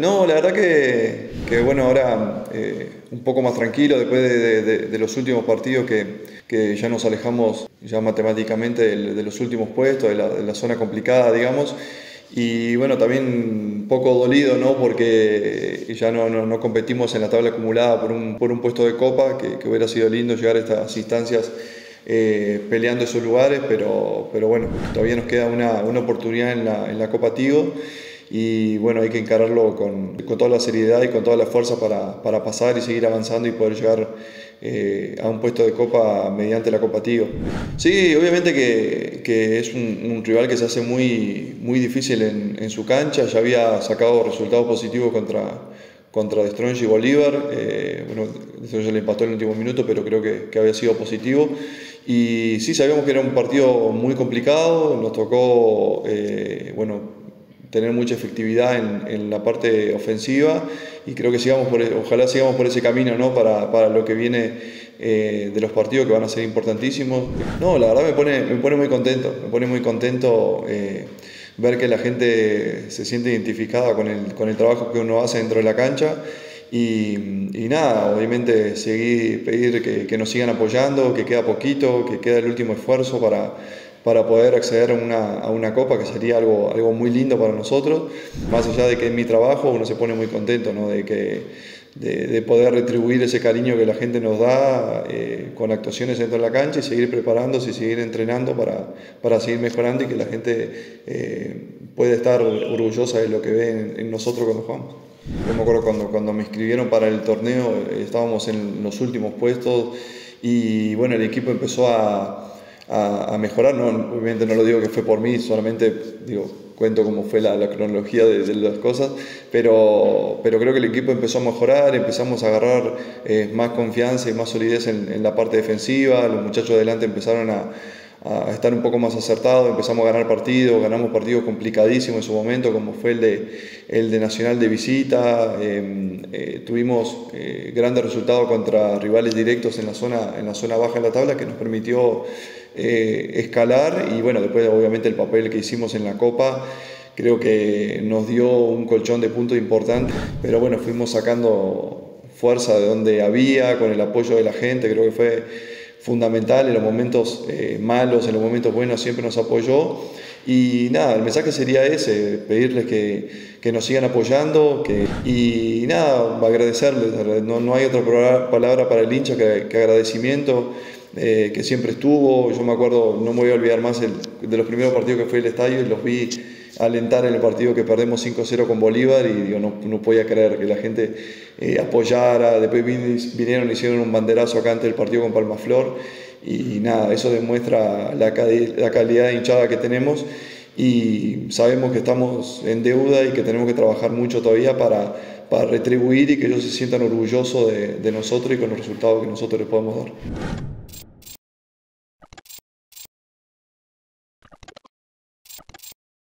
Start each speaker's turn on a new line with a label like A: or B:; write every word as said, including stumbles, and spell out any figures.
A: No, la verdad que, que bueno, ahora eh, un poco más tranquilo después de, de- de- de los últimos partidos que, que ya nos alejamos ya matemáticamente de, de los últimos puestos, de la, de la zona complicada, digamos. Y bueno, también un poco dolido, ¿no? Porque ya no, no, no competimos en la tabla acumulada por un, por un puesto de copa, que, que hubiera sido lindo llegar a estas instancias eh, peleando esos lugares, pero, pero bueno, todavía nos queda una, una oportunidad en la, en la Copa Tigo y bueno, hay que encararlo con, con toda la seriedad y con toda la fuerza para, para pasar y seguir avanzando y poder llegar eh, a un puesto de Copa mediante la Copa Tigo. Sí, obviamente que, que es un, un rival que se hace muy, muy difícil en, en su cancha, ya había sacado resultados positivos contra contra De Strongey y Bolívar. Eh, bueno, De Strongey le empató en el último minuto, pero creo que, que había sido positivo. Y sí, sabíamos que era un partido muy complicado, nos tocó, eh, bueno, tener mucha efectividad en, en la parte ofensiva y creo que sigamos por, ojalá sigamos por ese camino, ¿no? para, para lo que viene eh, de los partidos que van a ser importantísimos. No, la verdad me pone, me pone muy contento, me pone muy contento eh, ver que la gente se siente identificada con el, con el trabajo que uno hace dentro de la cancha y, y nada, obviamente seguir, pedir que, que nos sigan apoyando, que queda poquito, que queda el último esfuerzo para, para poder acceder a una, a una copa, que sería algo, algo muy lindo para nosotros. Más allá de que es mi trabajo, uno se pone muy contento, ¿no? de, que, de, de poder retribuir ese cariño que la gente nos da eh, con actuaciones dentro de la cancha y seguir preparándose y seguir entrenando para, para seguir mejorando y que la gente eh, pueda estar orgullosa de lo que ve en, en nosotros cuando jugamos. Yo me acuerdo cuando, cuando me inscribieron para el torneo, eh, estábamos en los últimos puestos y bueno, el equipo empezó a, a, a mejorar. No, obviamente no lo digo que fue por mí, solamente digo, cuento cómo fue la, la cronología de, de las cosas, pero, pero creo que el equipo empezó a mejorar, empezamos a agarrar eh, más confianza y más solidez en, en la parte defensiva, los muchachos de adelante empezaron a a estar un poco más acertados, empezamos a ganar partidos, ganamos partidos complicadísimos en su momento, como fue el de, el de Nacional de visita, eh, eh, tuvimos eh, grandes resultados contra rivales directos en la zona, en la zona baja de la tabla que nos permitió eh, escalar y bueno, después obviamente el papel que hicimos en la Copa creo que nos dio un colchón de puntos importante, pero bueno, fuimos sacando fuerza de donde había, con el apoyo de la gente, creo que fue fundamental en los momentos eh, malos, en los momentos buenos siempre nos apoyó y nada, el mensaje sería ese, pedirles que, que nos sigan apoyando que, y nada, agradecerles, no, no hay otra palabra para el hincha que, que agradecimiento, eh, que siempre estuvo. Yo me acuerdo, no me voy a olvidar más el, de los primeros partidos que fui al estadio y los vi alentar en el partido que perdemos cinco cero con Bolívar y digo, no, no podía creer que la gente eh, apoyara. Después vinieron y hicieron un banderazo acá antes del partido con Palmaflor y nada, eso demuestra la, la calidad de hinchada que tenemos y sabemos que estamos en deuda y que tenemos que trabajar mucho todavía para, para retribuir y que ellos se sientan orgullosos de, de nosotros y con los resultados que nosotros les podemos dar.